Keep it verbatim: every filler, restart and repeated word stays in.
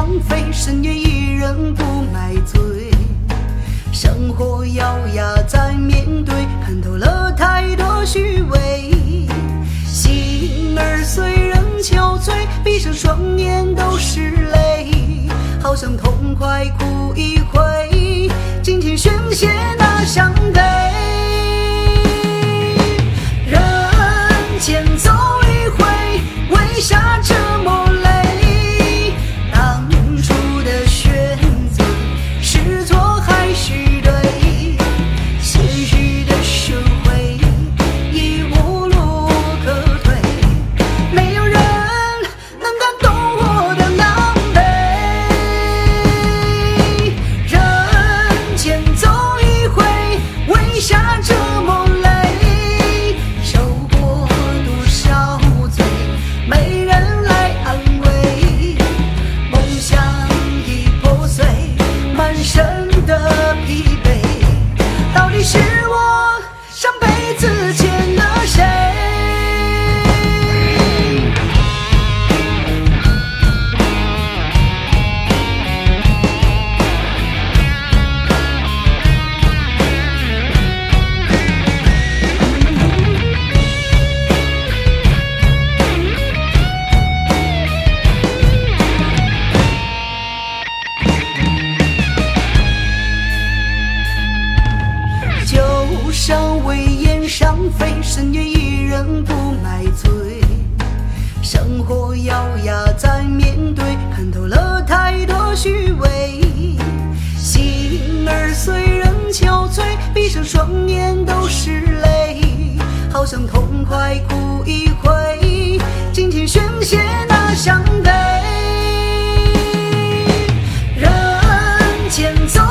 飞，深夜一人不买醉。生活咬牙在面对，看透了太多虚伪。心儿虽仍憔悴，闭上双眼都是泪，好想痛快哭一回，尽情宣泄那伤悲。人间走一回，为啥这么累？当初的选择是错还是对？现实的社会已无路可退，没有人能感动我的狼狈。人间走一回，为啥这么累？受过多少罪，没人来安慰。梦想已破碎，满身的疲惫，到底是我上辈子欠了谁？就上为烟上飞，深夜一人不买醉。生活咬牙在面对，看透了太多虚伪。心儿虽仍憔悴，闭上双眼都是泪，好想痛快哭一回，尽情宣泄那伤悲。人间走